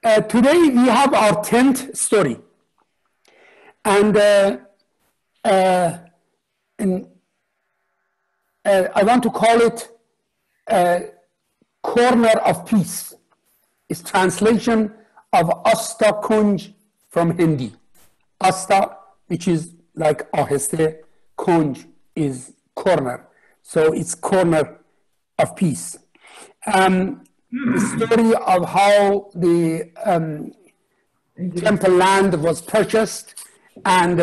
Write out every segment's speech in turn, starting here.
Today we have our 10th story. And I want to call it Corner of Peace. It's translation of Asta Kunj from Hindi. Asta, which is like aheste, Kunj is corner. So it's Corner of Peace. The story of how the temple land was purchased and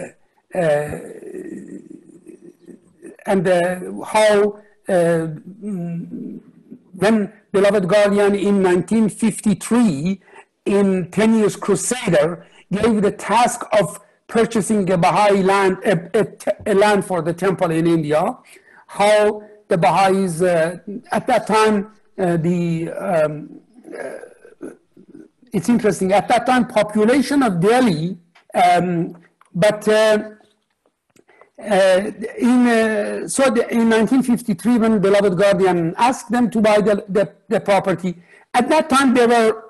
how when beloved Guardian in 1953 in 10 Years Crusader gave the task of purchasing a Baha'i land, a land for the temple in India, how the Baha'is at that time, it's interesting, at that time population of Delhi, in 1953 when beloved Guardian asked them to buy the property, at that time there were,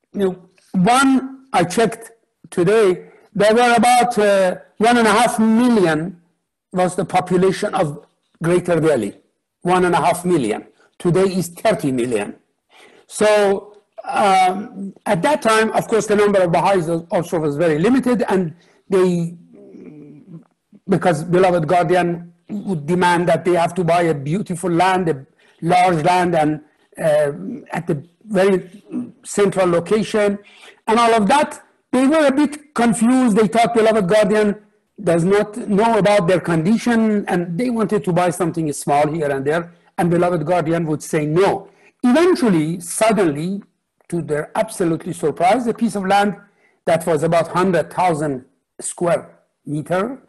I checked today, there were about 1.5 million was the population of Greater Delhi, 1.5 million. Today is 30 million. So at that time, of course, the number of Baha'is also was very limited, and because beloved Guardian would demand that they have to buy a beautiful land, a large land, and at the very central location, and all of that, they were a bit confused. They thought beloved Guardian does not know about their condition, and they wanted to buy something small here and there, and beloved Guardian would say no. Eventually, suddenly, to their absolutely surprise, a piece of land that was about 100,000 square meter,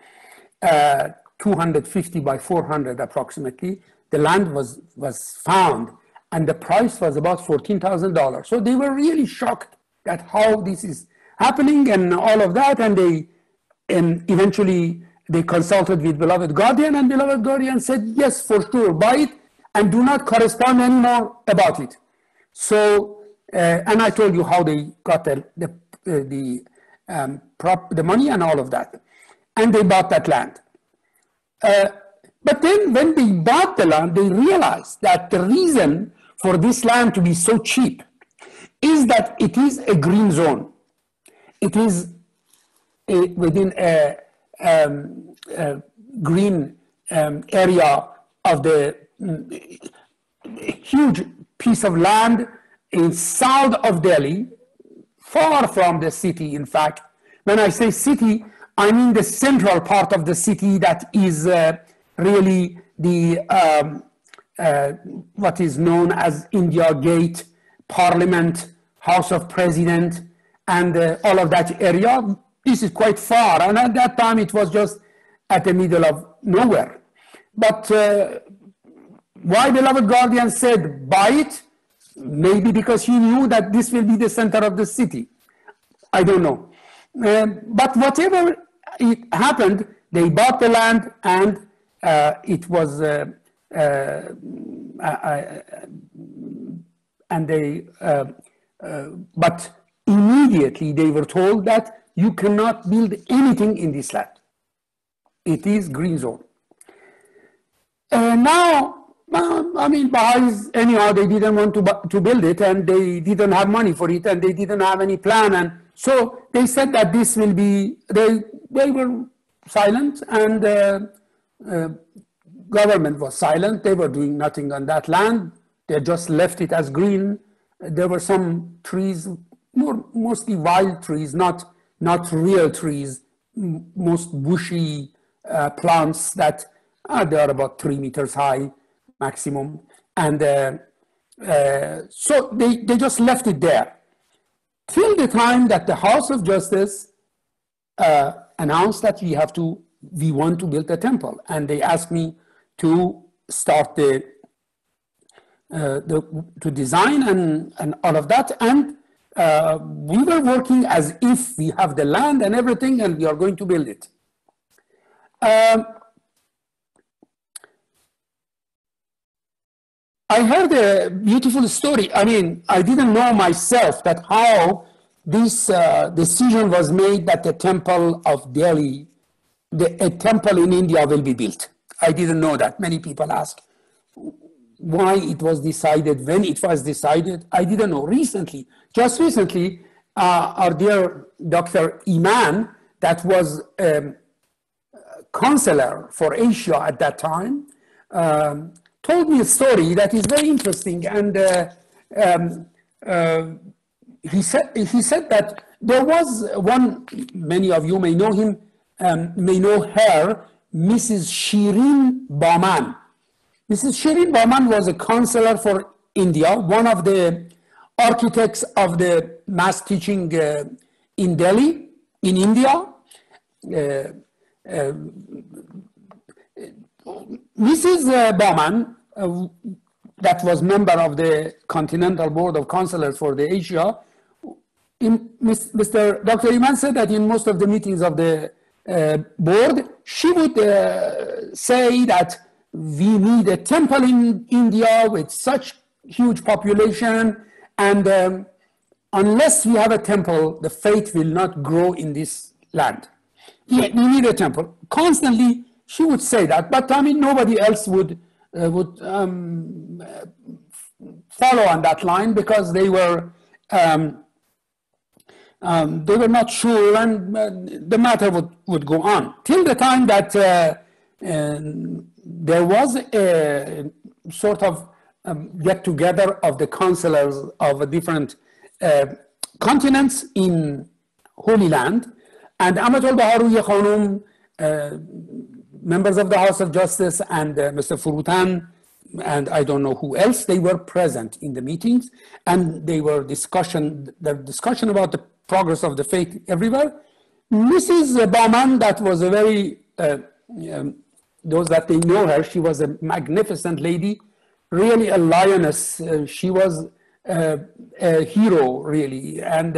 250 by 400 approximately, the land was found, and the price was about $14,000. So they were really shocked at how this is happening and all of that, and eventually they consulted with beloved Guardian, and beloved Guardian said, yes, for sure, buy it, and do not correspond anymore about it. So, and I told you how they got the money and all of that, and they bought that land. But then when they bought the land, they realized that the reason for this land to be so cheap is that it is a green zone. It is within a green area of the huge piece of land in south of Delhi, far from the city, in fact. When I say city, I mean the central part of the city that is really the what is known as India Gate, Parliament, House of President, and all of that area. This is quite far, and at that time it was just at the middle of nowhere. But why beloved Guardian said buy it? Maybe because he knew that this will be the center of the city. I don't know. But whatever it happened, they bought the land, and it was, but immediately they were told that you cannot build anything in this land. It is green zone. Now, I mean, Baha'is, anyhow, they didn't want to build it, and they didn't have money for it, and they didn't have any plan. And so they said that this will be, they were silent, and government was silent. They were doing nothing on that land. They just left it as green. There were some trees, mostly wild trees, not real trees, most bushy plants that they are about 3 meters high maximum. And so they just left it there till the time that the House of Justice announced that we want to build a temple. And they asked me to start to design and all of that. And we were working as if we have the land and everything, and we are going to build it. I heard a beautiful story. I mean, I didn't know myself that how this decision was made that the temple of Delhi, a temple in India will be built. I didn't know that. Many people ask why it was decided, when it was decided. I didn't know. Recently, just recently, our dear Dr. Iman, that was counselor for Asia at that time, told me a story that is very interesting. And he said that there was one, many of you may know him, may know her, Mrs. Shirin Bahman. Mrs. Shirin Bahman was a counselor for India, one of the architects of the mass teaching in Delhi, in India. Mrs. Bahman, that was member of the Continental Board of Counselors for the Asia, Mr. Dr. Iman said that in most of the meetings of the board, she would say that we need a temple in India with such huge population, and unless we have a temple, the faith will not grow in this land. We need a temple. Constantly, she would say that, but I mean, nobody else would follow on that line because they were not sure, and the matter would go on till the time that there was a sort of get together of the counselors of different continents in Holy Land, and Amatul Baharuya Khanum, members of the House of Justice, and Mr. Furutan, and I don't know who else, they were present in the meetings, and they were discussion about the progress of the faith everywhere. Mrs. Bahman, that was a very, those that they know her, she was a magnificent lady, really a lioness. She was a hero, really, and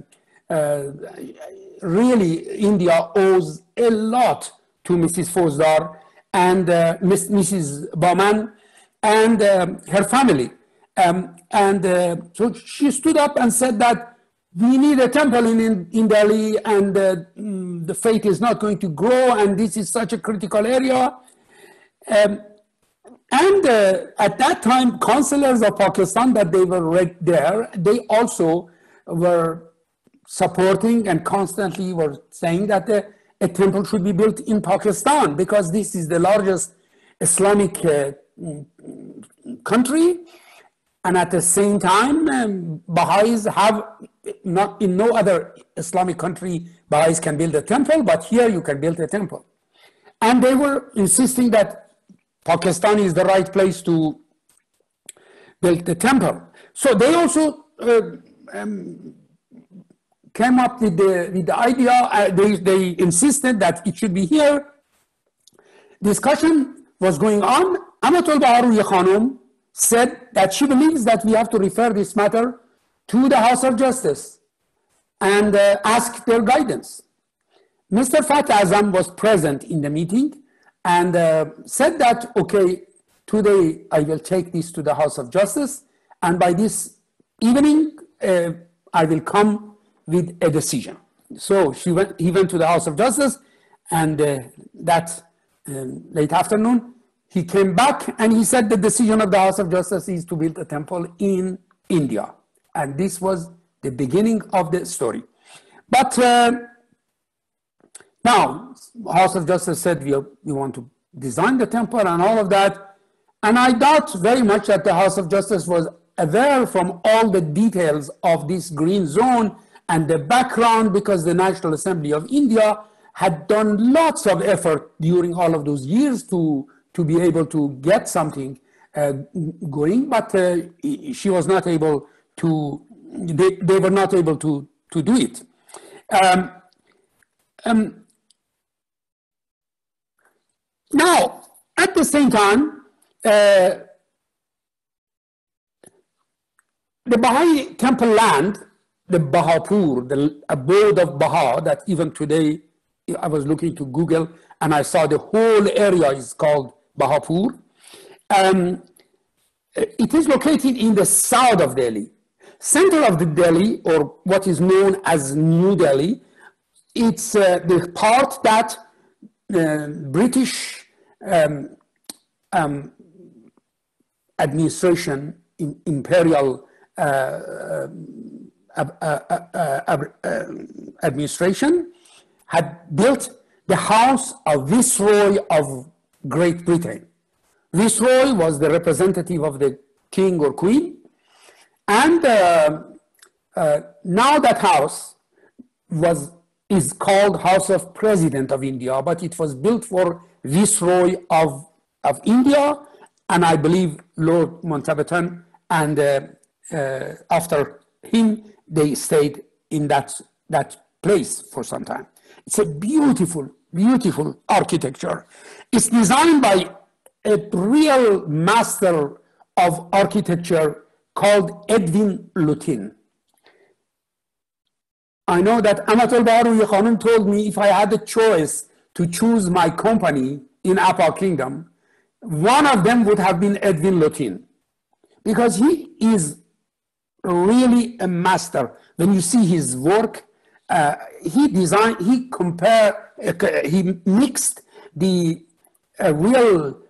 really India owes a lot to Mrs. Fozdar and Mrs. Bahman and her family. So she stood up and said that we need a temple in Delhi, and the faith is not going to grow, and this is such a critical area. And at that time, counselors of Pakistan that they were right there, they also were supporting and constantly were saying that a temple should be built in Pakistan because this is the largest Islamic country. And at the same time, Baha'is have, not in no other Islamic country, Baha'is can build a temple, but here you can build a temple. And they were insisting that Pakistan is the right place to build the temple. So they also came up with the idea, they insisted that it should be here. Discussion was going on. Amatul Baharuya Khanum said that she believes that we have to refer this matter to the House of Justice and ask their guidance. Mr. Fatah Azam was present in the meeting and said that, okay, today I will take this to the House of Justice, and by this evening I will come with a decision. So he went to the House of Justice, and that late afternoon, he came back and he said the decision of the House of Justice is to build a temple in India. And this was the beginning of the story. But now, House of Justice said we want to design the temple and all of that. And I doubt very much that the House of Justice was aware from all the details of this green zone and the background, because the National Assembly of India had done lots of effort during all of those years to be able to get something going, but she was not able to, they were not able to do it. Now, at the same time, the Baha'i temple land, the Bahapur, the abode of Baha, that even today, I was looking to Google and I saw the whole area is called Bahapur. It is located in the south of Delhi. Center of the Delhi, or what is known as New Delhi, it's the part that British administration, imperial administration, had built the house of Viceroy of Great Britain. Viceroy was the representative of the king or queen, and now that house is called House of President of India, but it was built for Viceroy of India, and I believe Lord Mountbatten, and after him, they stayed in that place for some time. It's a beautiful, beautiful architecture. It's designed by a real master of architecture called Edwin Lutyens. I know that Amat al-Baharuhi Khanum told me if I had a choice to choose my company in Apar Kingdom, one of them would have been Edwin Lutyens, because he is really a master. When you see his work, he mixed the real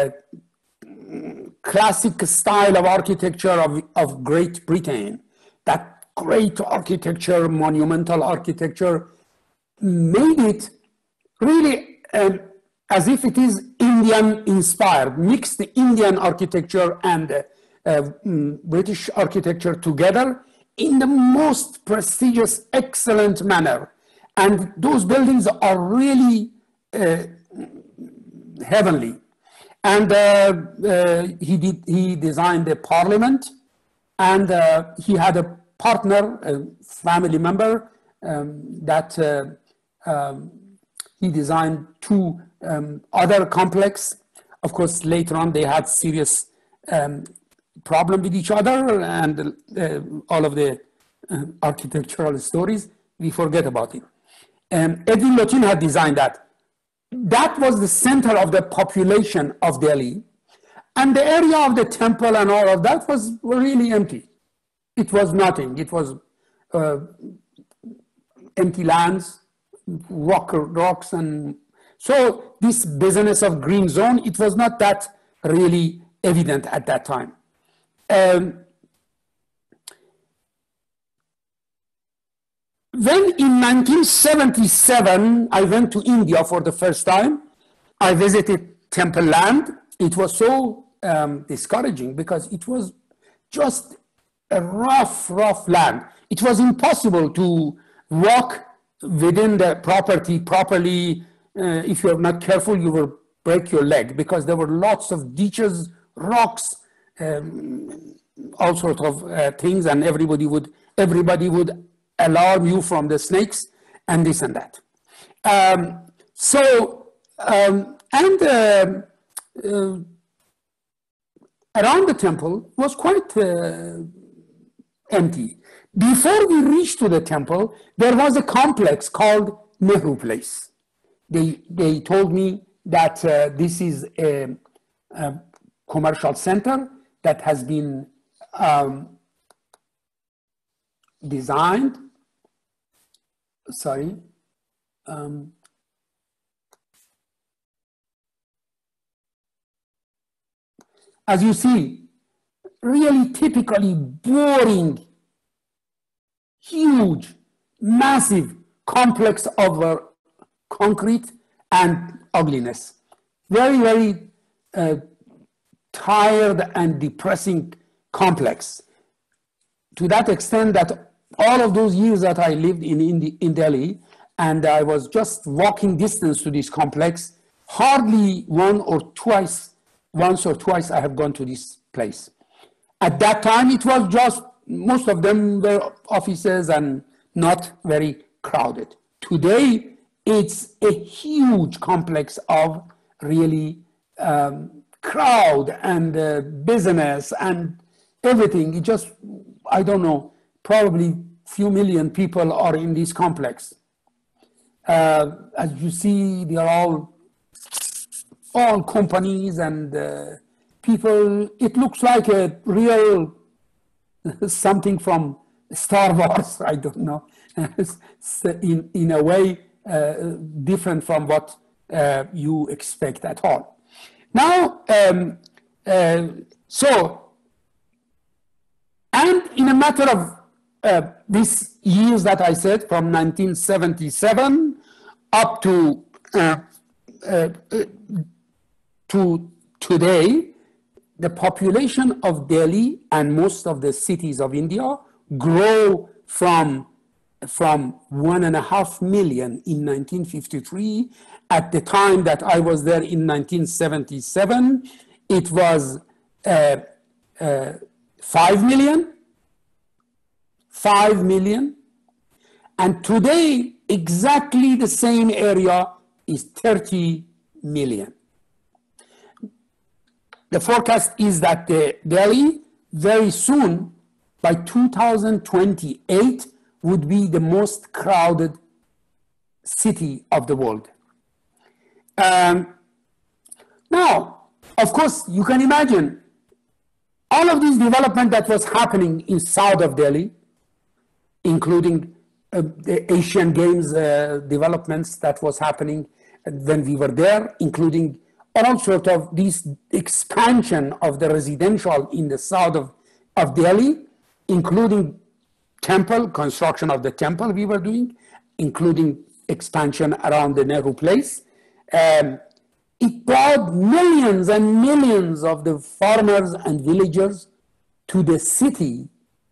classic style of architecture of Great Britain, that great architecture, monumental architecture, made it really as if it is Indian inspired, mixed the Indian architecture and British architecture together in the most prestigious, excellent manner. And those buildings are really heavenly. And he designed the parliament, and he had a partner, a family member, that he designed two other complex. Of course, later on they had serious problem with each other, and all of the architectural stories, we forget about it. Edwin Lutyens had designed that. That was the center of the population of Delhi. And the area of the temple and all of that was really empty. It was nothing. It was empty lands, rocks. And so this business of green zone, it was not that really evident at that time. When in 1977, I went to India for the first time, I visited Temple Land. It was so discouraging because it was just a rough land. It was impossible to walk within the property properly. If you're not careful, you will break your leg, because there were lots of ditches, rocks, all sorts of things, and everybody would alarm you from the snakes and this and that. Around the temple was quite empty. Before we reached to the temple, there was a complex called Nehru Place. They told me that this is a commercial center that has been designed. Sorry. As you see, really typically boring, huge, massive complex of concrete and ugliness. Very, very tired and depressing complex. To that extent that all of those years that I lived in Delhi, and I was just walking distance to this complex, hardly once or twice I have gone to this place. At that time, it was just, most of them were offices and not very crowded. Today, it's a huge complex of really crowd and business and everything. It just, I don't know, probably few million people are in this complex. As you see, they are all companies and people. It looks like a real something from Star Wars, I don't know, in a way different from what you expect at all. Now, and in a matter of these years that I said, from 1977 up to today, the population of Delhi and most of the cities of India grow from 1.5 million in 1953. At the time that I was there in 1977, it was 5 million. 5 million. And today, exactly the same area is 30 million. The forecast is that Delhi very soon, by 2028, would be the most crowded city of the world. Now, of course, you can imagine all of this development that was happening in south of Delhi, including the Asian Games developments that was happening when we were there, including all sorts of this expansion of the residential in the south of Delhi, including temple, construction of the temple we were doing, including expansion around the Nehru Place. It brought millions and millions of the farmers and villagers to the city.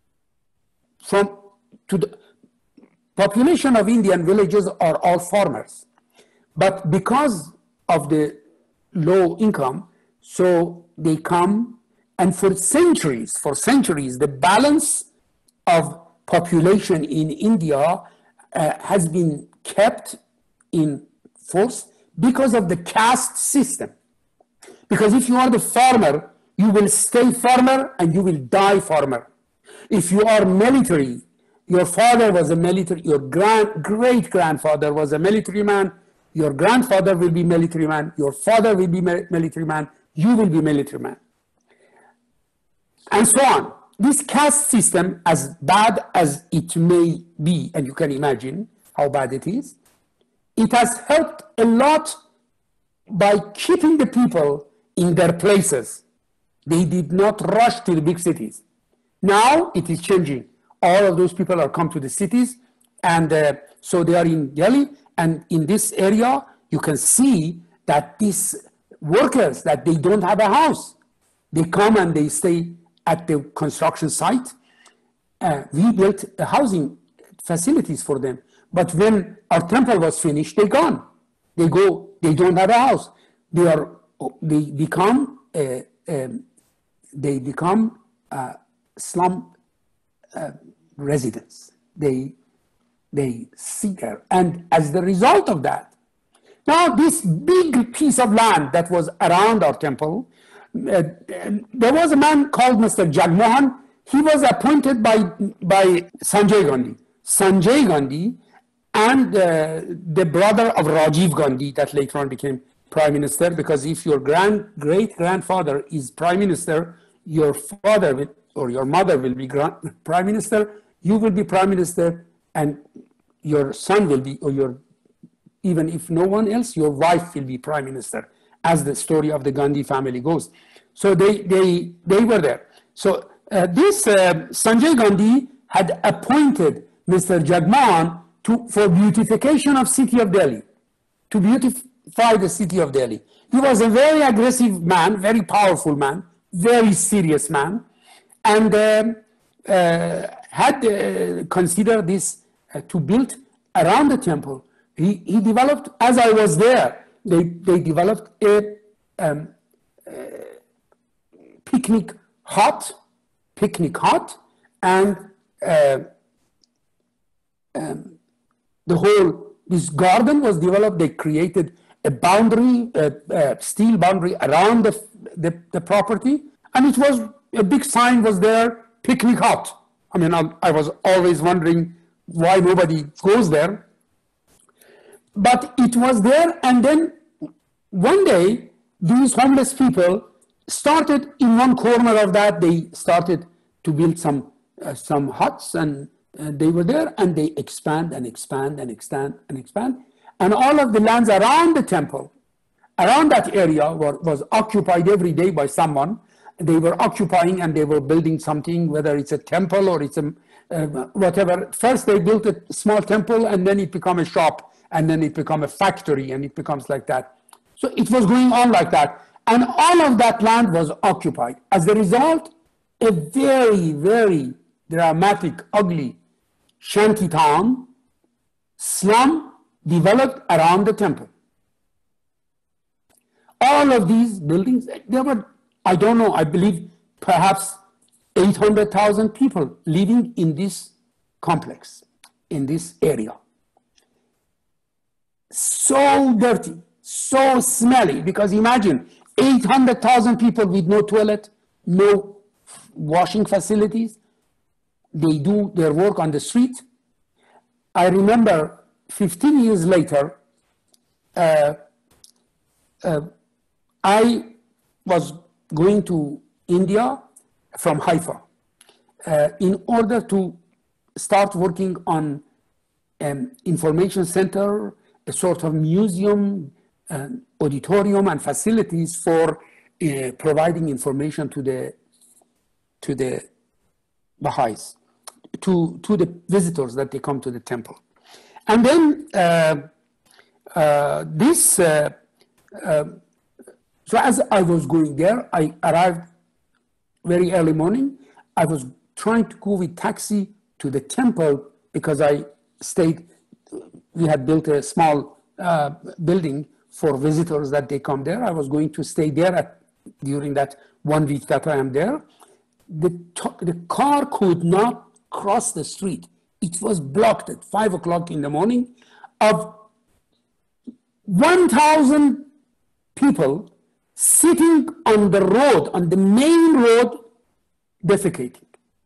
To the population of Indian villages are all farmers. But because of the low income, so they come, and for centuries, the balance of population in India has been kept in force because of the caste system. Because if you are the farmer, you will stay farmer and you will die farmer. If you are military, your father was a military, your great-grandfather was a military man, your grandfather will be military man, your father will be military man, you will be military man, and so on. This caste system, as bad as it may be, and you can imagine how bad it is, it has helped a lot by keeping the people in their places. They did not rush to the big cities. Now it is changing. All of those people are come to the cities, and so they are in Delhi. And in this area, you can see that these workers, that they don't have a house. They come and they stay at the construction site. We built housing facilities for them. But when our temple was finished, they're gone. They go, they don't have a house. They become slum residents. They sit there. And as the result of that, now this big piece of land that was around our temple, there was a man called Mr. Jagmohan. He was appointed by Sanjay Gandhi. Sanjay Gandhi and the brother of Rajiv Gandhi that later on became prime minister, because if your great-grandfather is prime minister, your father will, or your mother will be prime minister, you will be prime minister, and your son will be, or even if no one else, your wife will be prime minister, as the story of the Gandhi family goes. So they were there. So this Sanjay Gandhi had appointed Mr. Jagmohan for beautification of city of Delhi, to beautify the city of Delhi. He was a very aggressive man, very powerful man, very serious man, and had considered this to build around the temple. He developed, as I was there, they developed a picnic hut, and this garden was developed. They created a boundary, a steel boundary around the property, and it was a big sign was there, picnic hut. I mean, I was always wondering why nobody goes there, but it was there. And then one day, these homeless people started in one corner of that. They started to build some some huts, and they were there, and they expand and expand and expand and expand. And all of the lands around the temple, around that area, was occupied every day by someone. They were occupying and they were building something, whether it's a temple or it's a whatever. First they built a small temple, and then it became a shop, and then it became a factory, and it becomes like that. So it was going on like that. And all of that land was occupied. As a result, a very, very dramatic, ugly shanty town, slum, developed around the temple. All of these buildings, there were, I don't know, I believe perhaps 800,000 people living in this complex, in this area. So dirty, so smelly, because imagine 800,000 people with no toilet, no washing facilities. They do their work on the street. I remember 15 years later, I was going to India from Haifa in order to start working on information center, a sort of museum, auditorium, and facilities for providing information to the Baha'is, to the visitors that they come to the temple. And then so as I was going there, I arrived very early morning. I was trying to go with taxi to the temple because I stayed, we had built a small building for visitors that they come there. I was going to stay there during that 1 week that I am there. The car could not cross the street. It was blocked at 5 o'clock in the morning of 1,000 people sitting on the road, on the main road, defecating.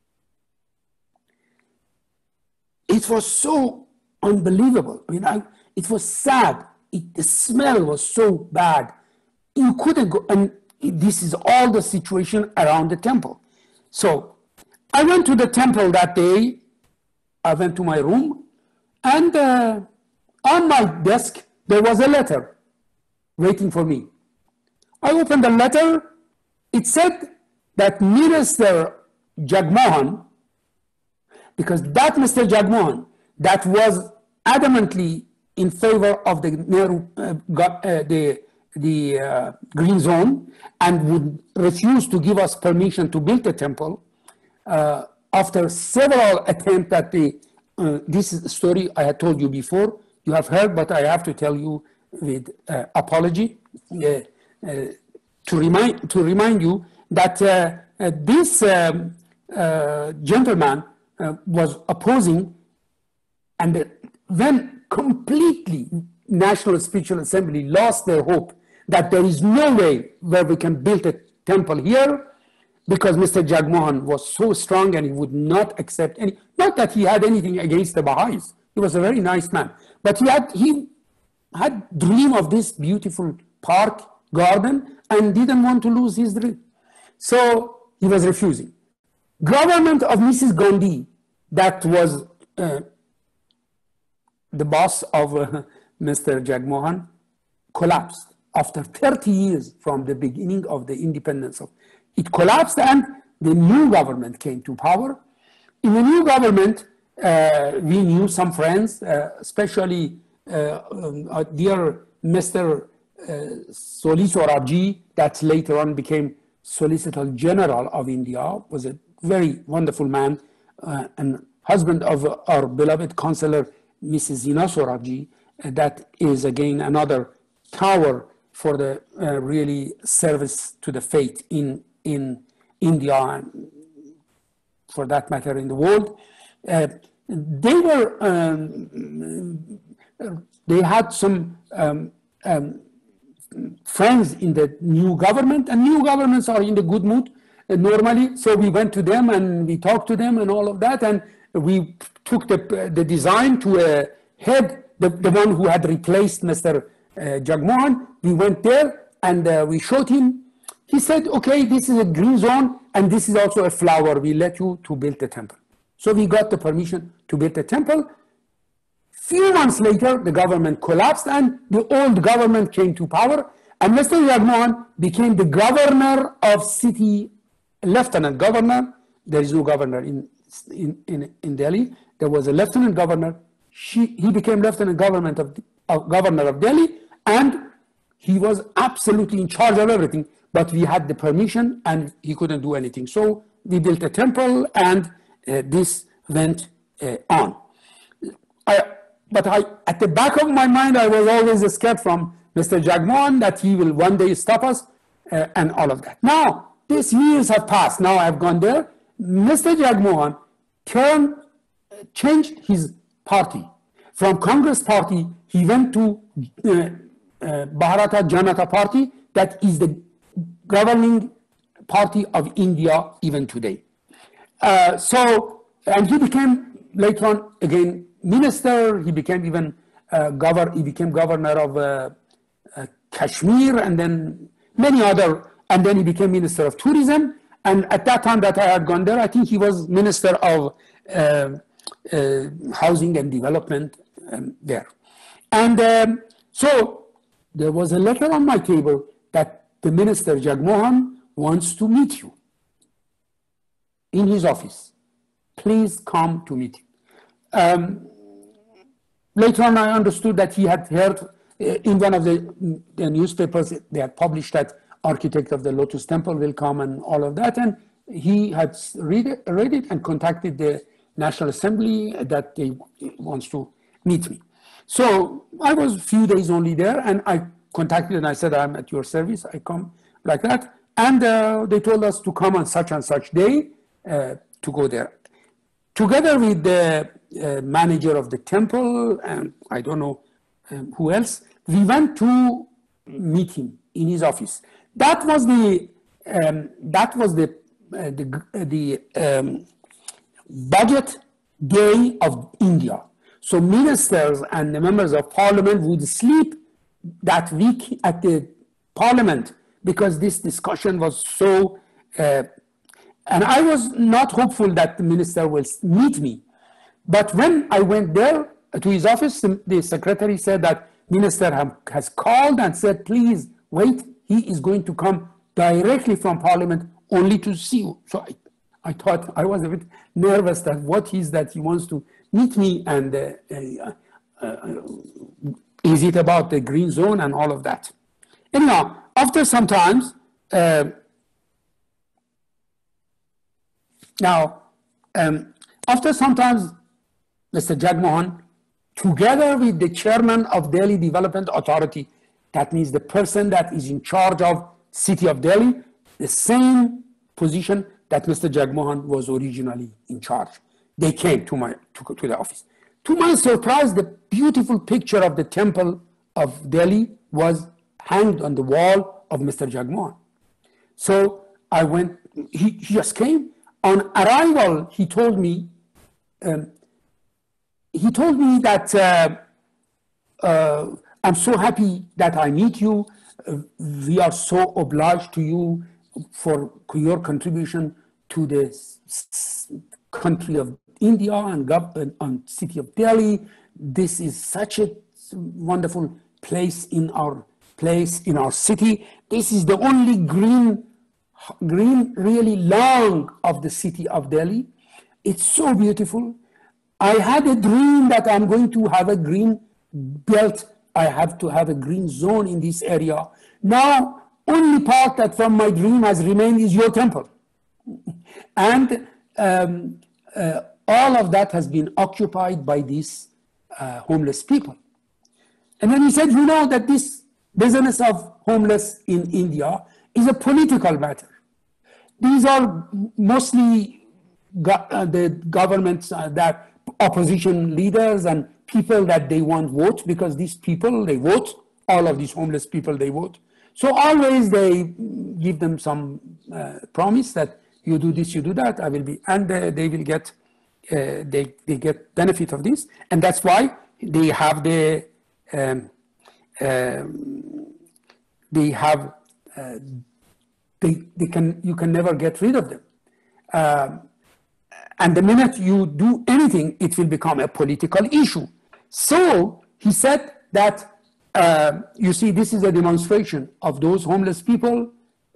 It was so unbelievable. I mean, it was sad. The smell was so bad. You couldn't go, and this is all the situation around the temple. So I went to the temple that day. I went to my room, and on my desk, there was a letter waiting for me. I opened the letter. It said that Minister Jagmohan, because that Mr. Jagmohan, that was adamantly in favor of the Nehru, the green zone, and would refuse to give us permission to build a temple. After several attempts at this is a story I had told you before, you have heard, but I have to tell you with apology to remind you that this gentleman was opposing, and when completely National Spiritual Assembly lost their hope that there is no way where we can build a temple here, because Mr. Jagmohan was so strong and he would not accept any, not that he had anything against the Baha'is, he was a very nice man, but he had dream of this beautiful park, garden, and didn't want to lose his dream. So he was refusing. Government of Mrs. Gandhi, that was the boss of Mr. Jagmohan, collapsed after 30 years from the beginning of the independence. It collapsed, and the new government came to power. In the new government, we knew some friends, especially dear Mr. Soli Sorabji, that later on became Solicitor General of India, was a very wonderful man, and husband of our beloved Councillor Mrs. Zina Sorabji. That is again another tower for the really service to the faith in India, and for that matter in the world. They had some friends in the new government, and new governments are in the good mood normally. So we went to them and we talked to them and all of that, and we took the design to a head, the one who had replaced Mr. Jagmohan. We went there and we showed him. He said, okay, this is a green zone and this is also a flower. We let you to build the temple. So we got the permission to build a temple. Few months later, the government collapsed and the old government came to power, and Mr. Jagmohan became the governor of city, lieutenant governor. There is no governor in Delhi. There was a lieutenant governor. He became lieutenant governor of Delhi, and he was absolutely in charge of everything. But we had the permission, and he couldn't do anything. So we built a temple, and this went on. But at the back of my mind, I was always scared from Mr. Jagmohan that he will one day stop us and all of that. Now, these years have passed. Now I've gone there. Mr. Jagmohan changed his party. From Congress Party, he went to Bharatiya Janata Party, that is the governing party of India even today. And he became later on again minister. He became even governor of Kashmir, and then many other, and then he became minister of tourism. And at that time that I had gone there, I think he was minister of housing and development there. And so there was a letter on my table that the minister Jagmohan wants to meet you in his office. Please come to meet him. Later on, I understood that he had heard in one of the newspapers, they had published that architect of the Lotus Temple will come and all of that. And he had read it and contacted the National Assembly that they wants to meet me. So I was a few days only there, and I contacted and I said, I'm at your service. I come like that. And they told us to come on such and such day to go there. Together with the manager of the temple, and I don't know who else, we went to meet him in his office. That was the budget day of India. So ministers and the members of parliament would sleep that week at the parliament because this discussion was so, and I was not hopeful that the minister will meet me. But when I went there to his office, the secretary said that minister has called and said, please wait, he is going to come directly from parliament only to see you. So I thought, I was a bit nervous that what is that he wants to meet me, and is it about the green zone and all of that. Anyhow, after some times, Mr. Jagmohan, together with the chairman of Delhi Development Authority, that means the person that is in charge of city of Delhi, the same position that Mr. Jagmohan was originally in charge. They came to the office. To my surprise, the beautiful picture of the temple of Delhi was hanged on the wall of Mr. Jagmohan. So I went, he just came. On arrival, he told me that I'm so happy that I meet you. We are so obliged to you for your contribution to the country of India and city of Delhi. This is such a wonderful place in our city. This is the only green really long of the city of Delhi. It's so beautiful. I had a dream that I'm going to have a green belt. I have to have a green zone in this area. Now, only part that from my dream has remained is your temple. And all of that has been occupied by these homeless people. And then he said, you know that this business of homeless in India is a political matter. These are mostly the governments, that opposition leaders and people that they want votes, because these people, they vote, all of these homeless people, they vote. So always they give them some promise that you do this, you do that, I will be, and they will get, they get benefit of this. And that's why they have the, they have, you can never get rid of them. and the minute you do anything, it will become a political issue. So he said that, you see, this is a demonstration of those homeless people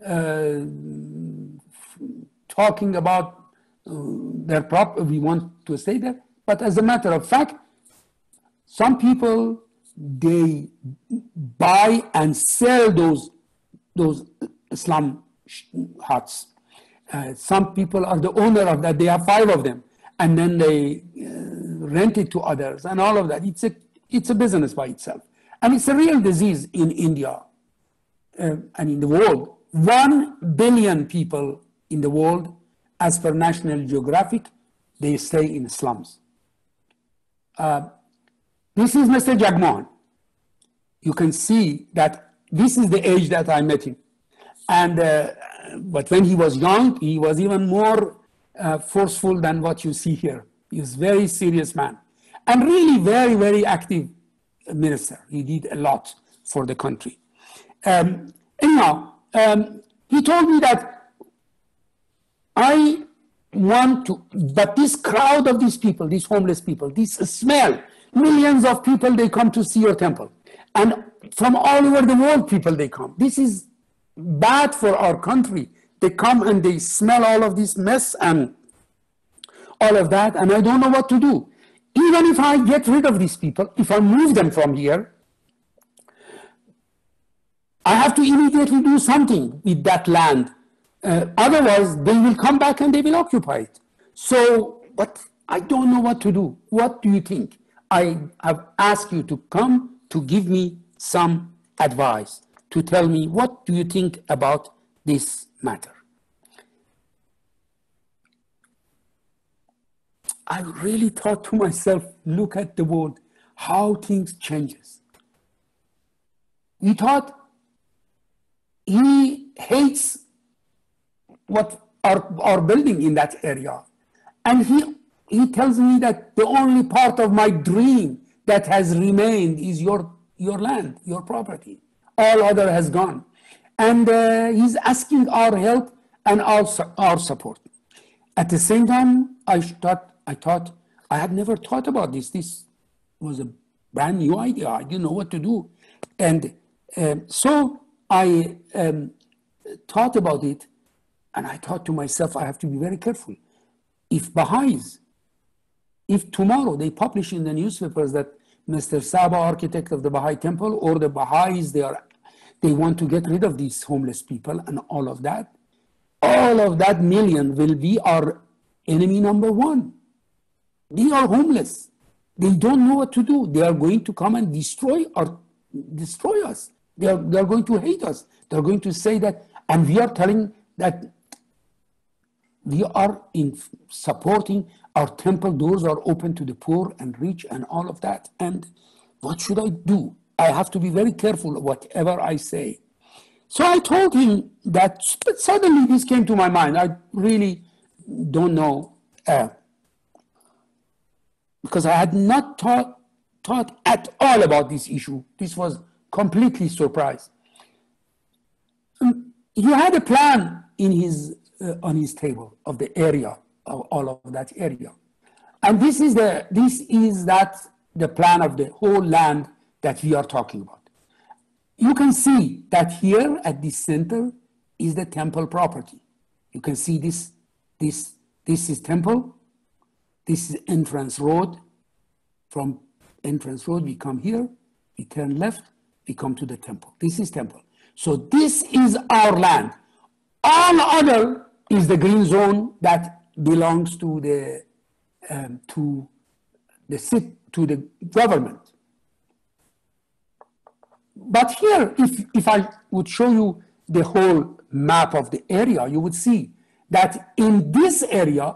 talking about their we want to stay there. But as a matter of fact, some people, they buy and sell those slum huts. Some people are the owner of that. They have 5 of them, and then they rent it to others, and all of that. It's a business by itself, and it's a real disease in India and in the world. 1 billion people in the world, as per National Geographic, they stay in slums. This is Mr. Jagmohan. You can see that this is the age that I met him. And, but when he was young, he was even more forceful than what you see here. He was a very serious man. And really very, very active minister. He did a lot for the country. Anyhow, he told me that I want to, but this crowd of these people, these homeless people, this smell, millions of people, they come to see your temple. And from all over the world, people, they come. This is bad for our country. They come and they smell all of this mess and all of that, and I don't know what to do. Even if I get rid of these people, if I move them from here, I have to immediately do something with that land. Otherwise, they will come back and they will occupy it. So, but I don't know what to do. What do you think? I have asked you to come to give me some advice, to tell me what do you think about this matter. I really thought to myself, look at the world, how things changes. We thought he hates what our building in that area. And he tells me that the only part of my dream that has remained is your land, your property. All other has gone. And he's asking our help and also our support. At the same time, I thought, I had never thought about this. This was a brand new idea. I didn't know what to do. And so I thought about it, and I thought to myself, I have to be very careful. If Baha'is, if tomorrow they publish in the newspapers that Mr. Saba, architect of the Baha'i temple, or the Baha'is, they want to get rid of these homeless people and all of that million will be our enemy number 1. They are homeless. They don't know what to do. They are going to come and destroy us. They are going to hate us. They are going to say that, and we are telling that we are in supporting our temple doors are open to the poor and rich and all of that. And what should I do? I have to be very careful whatever I say. So I told him that, but suddenly this came to my mind. I really don't know, because I had not thought at all about this issue. This was completely surprise. He had a plan in on his table of the area, of all of that area. And this is the plan of the whole land that we are talking about. You can see that here at the center is the temple property. You can see this is temple. This is entrance road. From entrance road, we come here, we turn left, we come to the temple. This is temple. So this is our land. All other is the green zone that belongs to the government. But here, if I would show you the whole map of the area, you would see that in this area,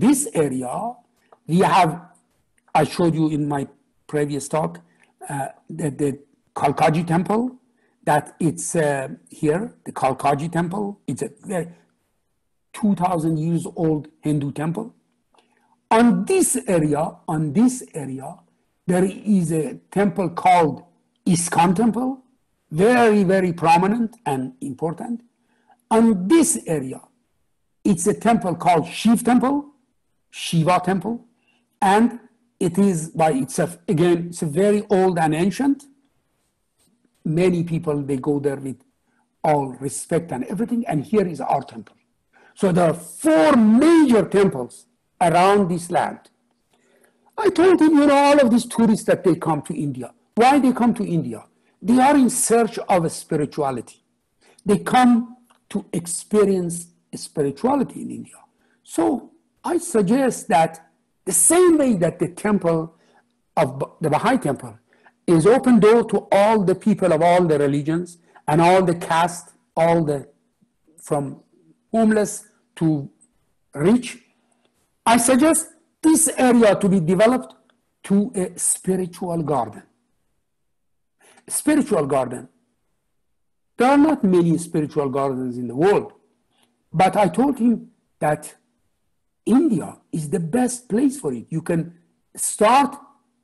we have, I showed you in my previous talk, the Kalkaji temple, that it's here, the Kalkaji temple. It's a very 2,000 years old Hindu temple. On this area, there is a temple called ISKCON temple, very, very prominent and important. On this area, it's a temple called Shiv temple. Shiva temple, and it is by itself, again, it's a very old and ancient. Many people, they go there with all respect and everything, and here is our temple. So there are 4 major temples around this land. I told him, all of these tourists that they come to India, why they come to India? They are in search of a spirituality. They come to experience spirituality in India. So I suggest that the same way that the temple of the Baha'i temple is open door to all the people of all the religions and all the caste, from homeless to rich, I suggest this area to be developed to a spiritual garden. Spiritual garden. There are not many spiritual gardens in the world, but I told him that India is the best place for it. You can start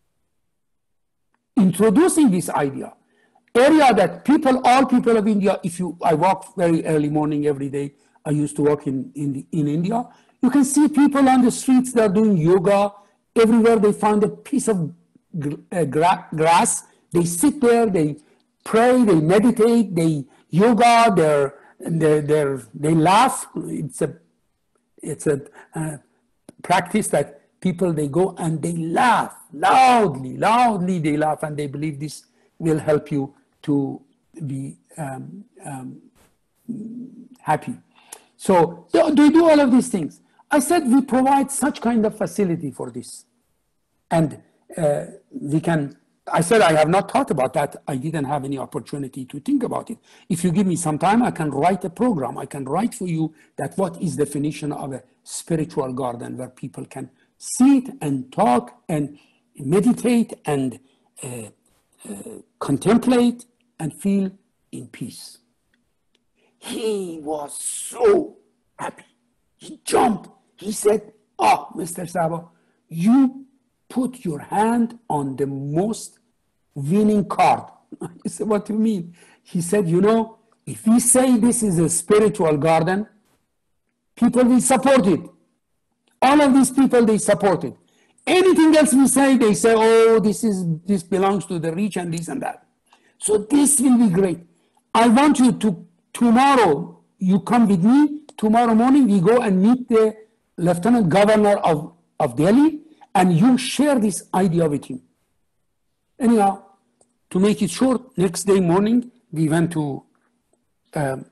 introducing this idea. Area that all people of India, I walk very early morning every day. I used to walk in India. You can see people on the streets that are doing yoga. Everywhere they find a piece of grass. They sit there, they pray, they meditate, they yoga, they laugh. It's a practice that people, they go and they laugh loudly they laugh, and they believe this will help you to be happy. So they do all of these things. I said we provide such kind of facility for this, and I said I have not thought about that. I didn't have any opportunity to think about it. If you give me some time, I can write a program. I can write for you that what is the definition of a spiritual garden where people can sit and talk and meditate and contemplate and feel in peace. He was so happy. He jumped. He said, Mr. Sabo, you put your hand on the most winning card. I said, what do you mean? He said, if we say this is a spiritual garden, people will support it. All of these people, they support it. Anything else we say, they say, this belongs to the rich and this and that. So this will be great. I want you to, tomorrow, you come with me. Tomorrow morning, we go and meet the Lieutenant Governor of Delhi, and you share this idea with him. Anyhow, to make it short, next day morning, we went to the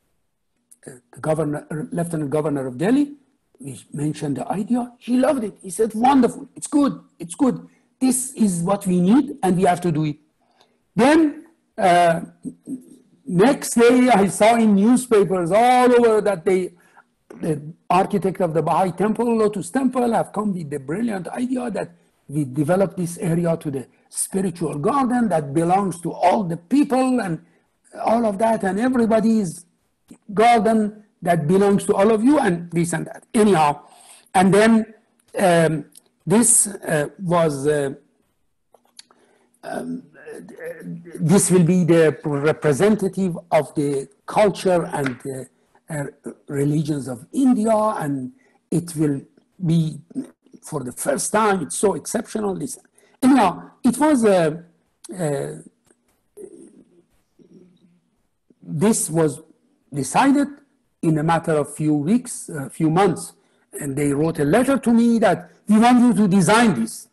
Lieutenant Governor of Delhi. We mentioned the idea. He loved it. He said, wonderful, it's good, it's good. This is what we need, and we have to do it. Then, next day, I saw in newspapers all over that the architect of the Baha'i Temple, Lotus Temple, have come with the brilliant idea that we develop this area to the spiritual garden that belongs to all the people and all of that, and everybody's garden that belongs to all of you, and this and that. Anyhow, and then this will be the representative of the culture and the religions of India, and it will be for the first time. It's so exceptional. Anyhow, it was this was decided in a matter of few weeks, few months, and they wrote a letter to me that we want you to design this.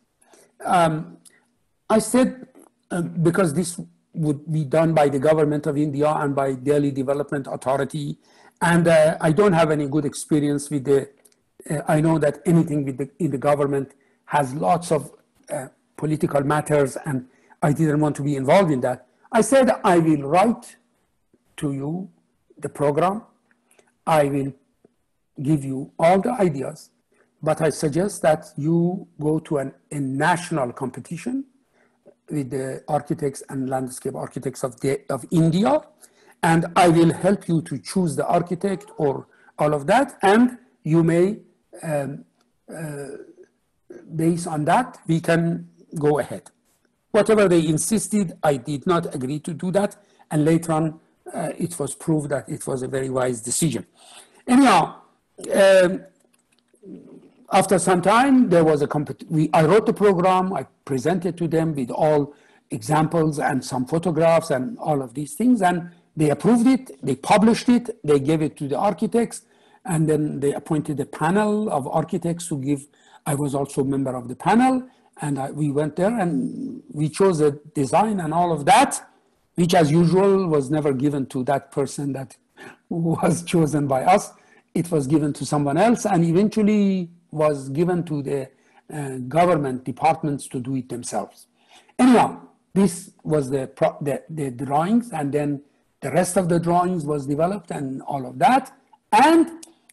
I said, because this would be done by the government of India and by Delhi Development Authority, and I don't have any good experience with I know that anything in the government has lots of political matters, and I didn't want to be involved in that. I said, I will write to you the program. I will give you all the ideas, but I suggest that you go to a national competition with the architects and landscape architects of India, and I will help you to choose the architect or all of that, and you may, based on that, we can go ahead. Whatever they insisted, I did not agree to do that, and later on, it was proved that it was a very wise decision. Anyhow, after some time, there was a I wrote the program, I presented to them with all examples and some photographs and all of these things, and they approved it, they published it, they gave it to the architects, and then they appointed a panel of architects to give. I was also a member of the panel, and we went there and we chose a design and all of that, which as usual was never given to that person that was chosen by us. It was given to someone else and eventually was given to the government departments to do it themselves. Anyhow, this was the drawings, and then the rest of the drawings was developed and all of that. And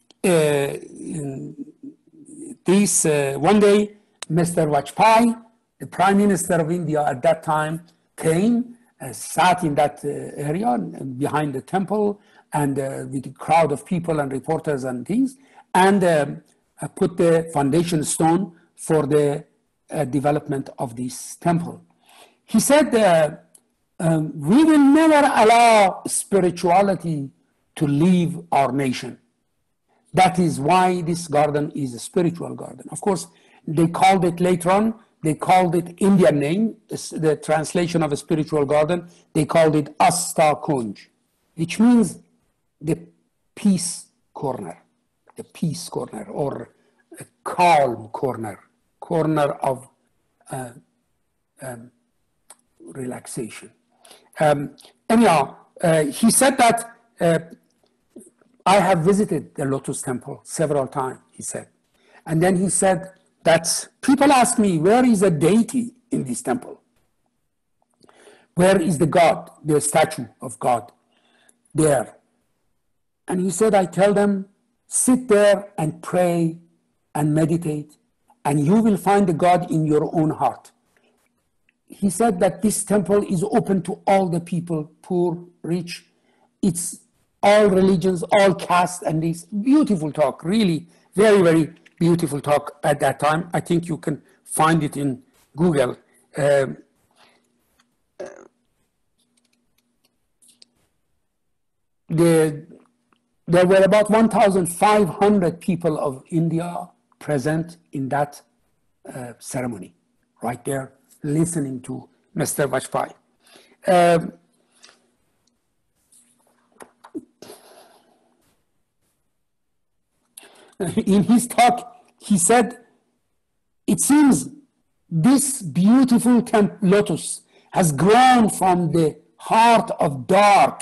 one day, Mr. Vajpayee, the Prime Minister of India at that time, came, sat in that area behind the temple, and with a crowd of people and reporters and things, and put the foundation stone for the development of this temple. He said, we will never allow spirituality to leave our nation. That is why this garden is a spiritual garden. Of course, they called it later on, they called it Indian name, the translation of a spiritual garden, they called it Asta Kunj, which means the peace corner, or a calm corner of relaxation. Anyhow, he said that I have visited the Lotus Temple several times, he said. And then he said that people ask me, where is a deity in this temple? Where is the God, the statue of God there? And he said, I tell them, sit there and pray and meditate, and you will find the God in your own heart. He said that this temple is open to all the people, poor, rich. It's all religions, all castes, and this beautiful talk, really very, very beautiful talk at that time. I think you can find it in Google. There were about 1,500 people of India present in that ceremony, right there, listening to Mr. Vajpayee. In his talk, he said, it seems this beautiful lotus has grown from the heart of dark.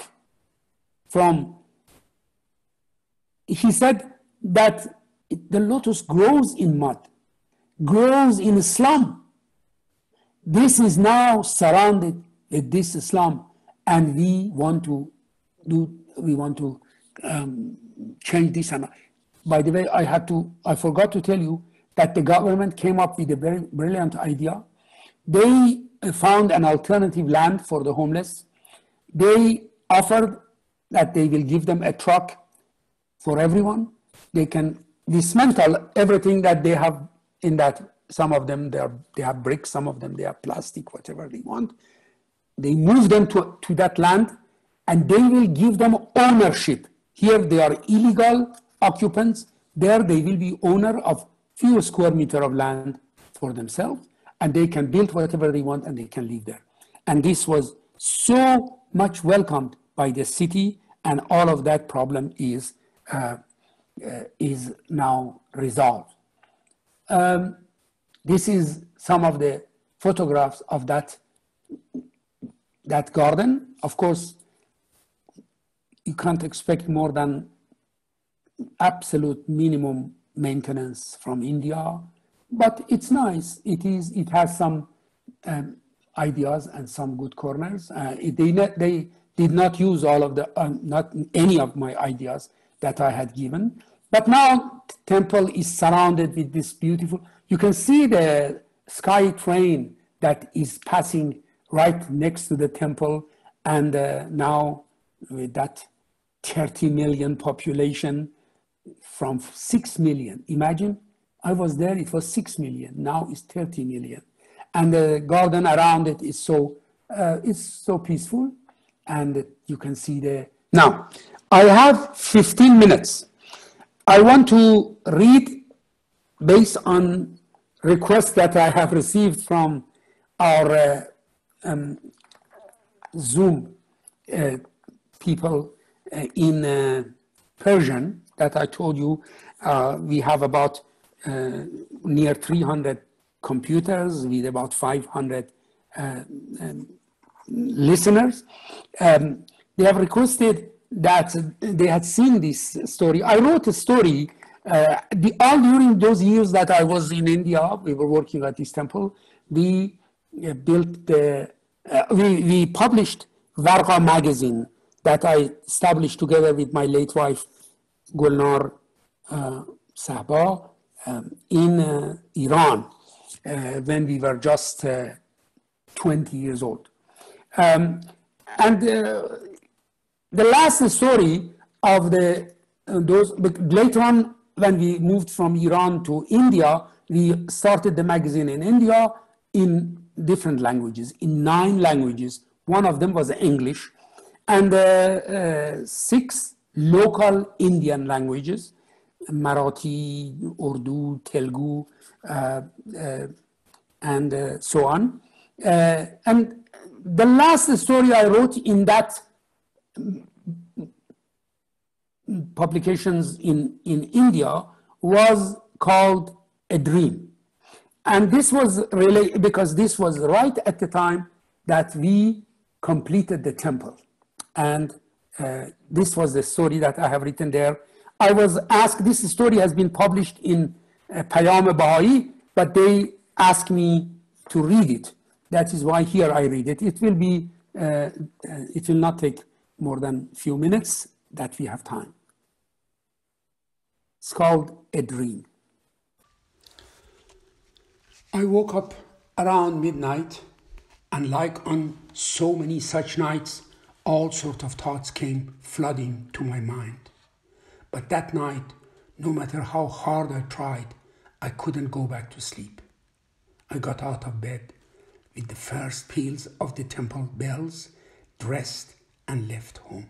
He said that the lotus grows in mud, grows in slum. This is now surrounded with this slum, and we want to change this. And by the way, I forgot to tell you that the government came up with a very brilliant idea. They found an alternative land for the homeless. They offered that they will give them a truck for everyone. They can dismantle everything that they have in that. Some of them, they have bricks, some of them, they have plastic, whatever they want. They move them to that land, and they will give them ownership. Here they are illegal occupants. There they will be owner of few square meter of land for themselves, and they can build whatever they want and they can live there. And this was so much welcomed by the city, and all of that problem is now resolved. This is some of the photographs of that garden. Of course, you can't expect more than absolute minimum maintenance from India, but it's nice. It has some ideas and some good corners. They did not use all of not any of my ideas that I had given. But now the temple is surrounded with this beautiful, you can see the sky train that is passing right next to the temple. And now with that 30 million population from 6 million, imagine, I was there, it was 6 million, now it's 30 million. And the garden around it is it's so peaceful, and you can see now, I have 15 minutes. I want to read based on requests that I have received from our Zoom people in Persian that I told you. We have about near 300 computers with about 500 listeners. They have requested that they had seen this story. I wrote a story all during those years that I was in India. We were working at this temple. We built we published Varqa magazine that I established together with my late wife Gulnar Sahba in Iran when we were just 20 years old. And the last story of those, later on when we moved from Iran to India, we started the magazine in India in different languages, in 9 languages. One of them was English, and 6 local Indian languages, Marathi, Urdu, Telugu, and so on. And the last story I wrote in that publications in India was called A Dream. And this was really because this was right at the time that we completed the temple. And this was the story that I have written there. I was asked, this story has been published in Payam Baha'i, but they asked me to read it. That is why here I read it. It will not take more than a few minutes that we have time. It's called A Dream. I woke up around midnight, and like on so many such nights, all sorts of thoughts came flooding to my mind. But that night, no matter how hard I tried, I couldn't go back to sleep. I got out of bed with the first peals of the temple bells, dressed and left home.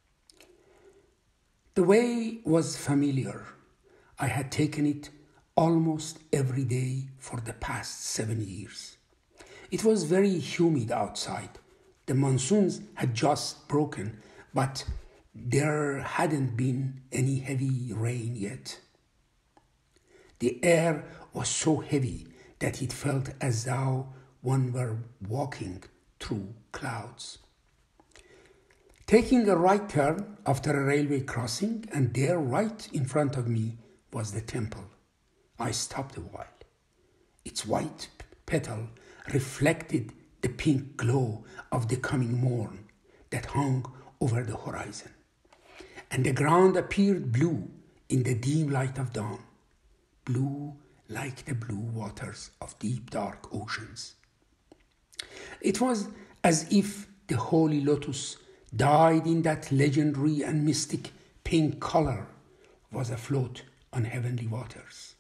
The way was familiar. I had taken it almost every day for the past 7 years. It was very humid outside. The monsoons had just broken, but there hadn't been any heavy rain yet. The air was so heavy that it felt as though one were walking through clouds. Taking a right turn after a railway crossing, and there right in front of me was the temple. I stopped a while. Its white petal reflected the pink glow of the coming morn that hung over the horizon, and the ground appeared blue in the dim light of dawn, blue like the blue waters of deep dark oceans. It was as if the holy lotus, dyed in that legendary and mystic pink color, was afloat on heavenly waters.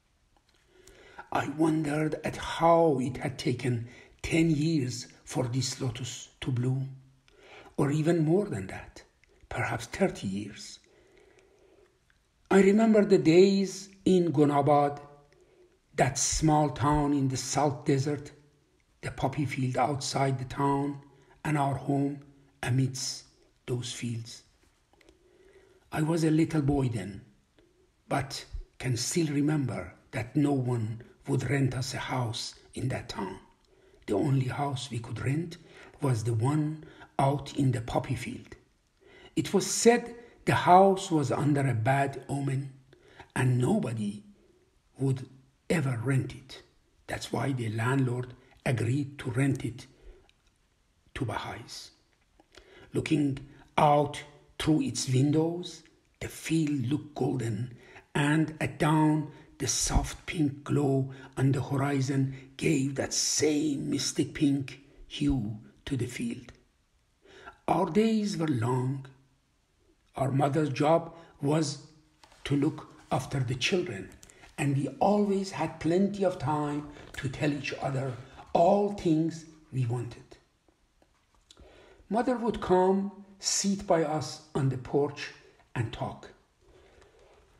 I wondered at how it had taken 10 years for this lotus to bloom, or even more than that, perhaps 30 years. I remember the days in Gonabad, that small town in the Salt Desert, the poppy field outside the town, and our home amidst those fields. I was a little boy then, but can still remember that no one would rent us a house in that town. The only house we could rent was the one out in the poppy field. It was said the house was under a bad omen and nobody would ever rent it. That's why the landlord agreed to rent it to Baha'is. Looking out through its windows, the field looked golden, and at dawn, the soft pink glow on the horizon gave that same mystic pink hue to the field. Our days were long. Our mother's job was to look after the children, and we always had plenty of time to tell each other all things we wanted. Mother would come, sit by us on the porch and talk.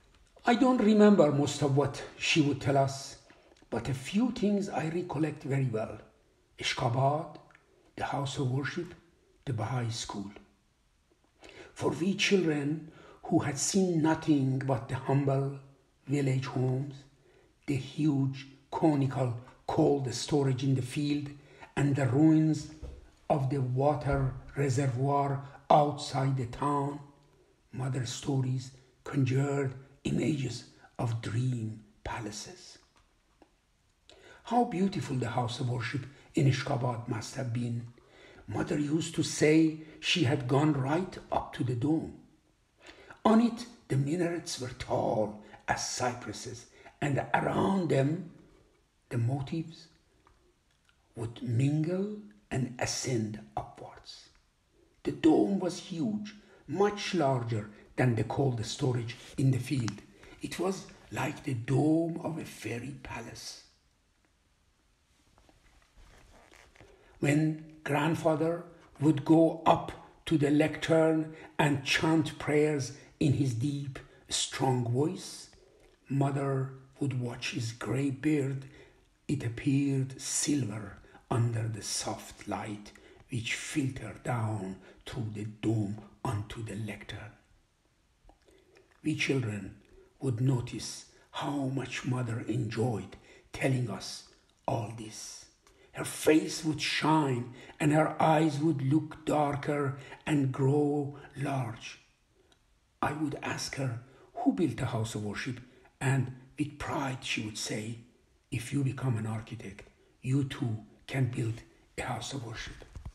I don't remember most of what she would tell us, but a few things I recollect very well. Ashgabat, the house of worship, the Baha'i school. For we children who had seen nothing but the humble village homes, the huge conical cold storage in the field, and the ruins of the water reservoir outside the town, mother's stories conjured images of dream palaces. How beautiful the house of worship in Ashgabat must have been. Mother used to say she had gone right up to the dome. On it, the minarets were tall as cypresses, and around them, the motifs would mingle and ascend upwards. The dome was huge, much larger than the cold storage in the field. It was like the dome of a fairy palace. When grandfather would go up to the lectern and chant prayers in his deep, strong voice, mother would watch his grey beard. It appeared silver under the soft light which filtered down through the dome onto the lectern. We children would notice how much mother enjoyed telling us all this. Her face would shine and her eyes would look darker and grow large. I would ask her, who built a house of worship? And with pride she would say, if you become an architect, you too can build a house of worship.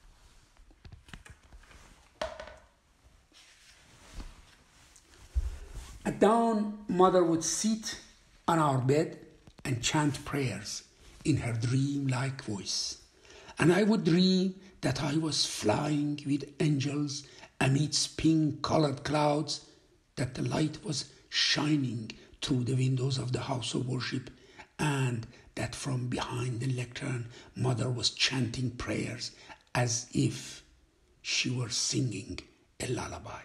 At dawn, mother would sit on our bed and chant prayers in her dream-like voice. And I would dream that I was flying with angels amidst pink-colored clouds, that the light was shining through the windows of the house of worship, and that from behind the lectern, mother was chanting prayers as if she were singing a lullaby.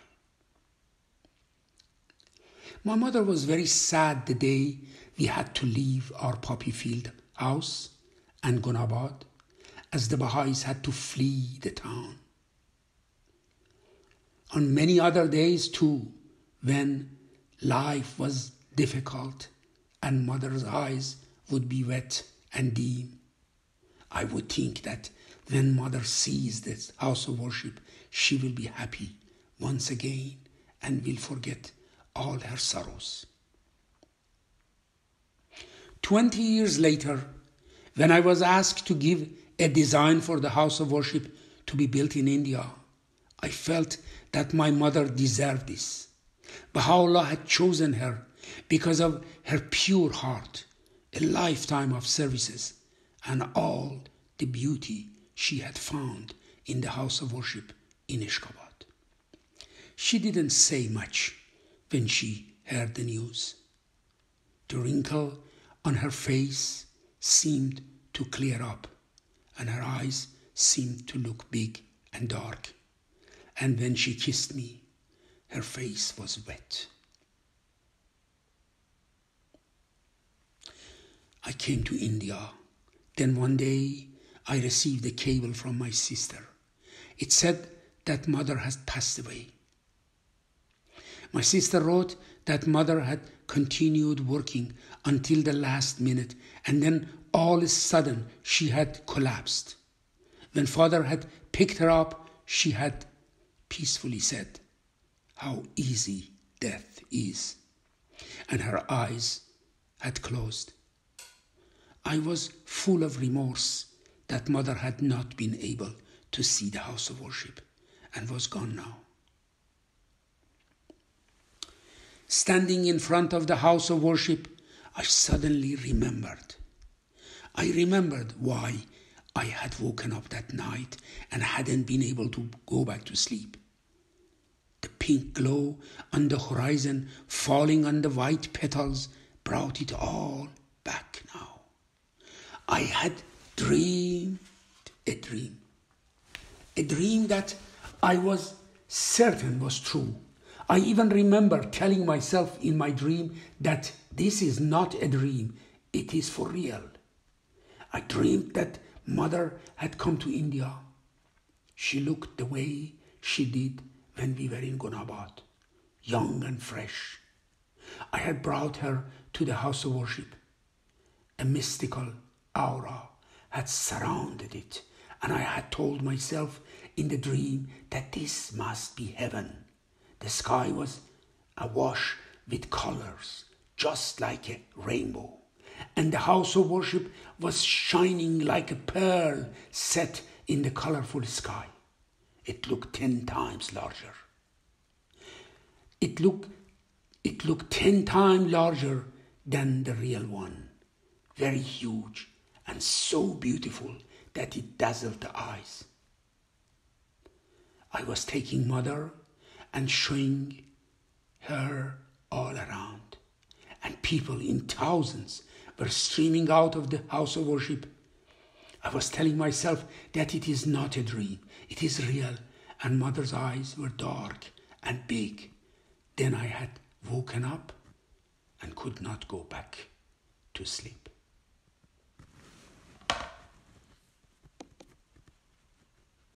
My mother was very sad the day we had to leave our poppy field house and Gunabad, as the Baha'is had to flee the town. On many other days too, when life was difficult and mother's eyes would be wet and dim, I would think that when mother sees this house of worship, she will be happy once again and will forget all her sorrows. 20 years later, when I was asked to give a design for the house of worship to be built in India, I felt that my mother deserved this. Baha'u'llah had chosen her because of her pure heart, a lifetime of services, and all the beauty she had found in the house of worship in Ashgabat. She didn't say much when she heard the news. The wrinkle on her face seemed to clear up, and her eyes seemed to look big and dark. And when she kissed me, her face was wet. I came to India. Then one day I received a cable from my sister. It said that mother had passed away. My sister wrote that mother had continued working until the last minute, and then all of a sudden she had collapsed. When father had picked her up, she had peacefully said, "How easy death is," and her eyes had closed. I was full of remorse that mother had not been able to see the house of worship and was gone now. Standing in front of the house of worship, I suddenly remembered. I remembered why I had woken up that night and hadn't been able to go back to sleep. The pink glow on the horizon falling on the white petals brought it all back now. I had dreamed a dream that I was certain was true. I even remember telling myself in my dream that this is not a dream, it is for real. I dreamed that mother had come to India. She looked the way she did when we were in Gunabad, young and fresh. I had brought her to the house of worship. A mystical aura had surrounded it, and I had told myself in the dream that this must be heaven. The sky was awash with colors, just like a rainbow, and the house of worship was shining like a pearl set in the colorful sky. It looked 10 times larger. It looked 10 times larger than the real one, very huge and so beautiful that it dazzled the eyes. I was taking mother and showing her all around, and people in thousands were streaming out of the house of worship. I was telling myself that it is not a dream, it is real, and mother's eyes were dark and big. Then I had woken up and could not go back to sleep.